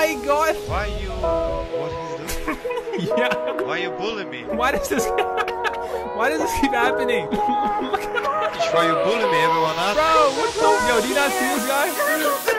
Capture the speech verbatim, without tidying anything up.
my god! Why you... What he's doing? Yeah. Why you bullying me? Why does this... Why does this keep happening? Why you bullying me, everyone else? Bro, what the... Yo, do you not see this guy?